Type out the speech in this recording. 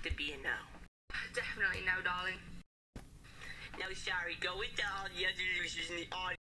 to be a no. Definitely no, darling. No, sorry, go with all the other losers in the audience.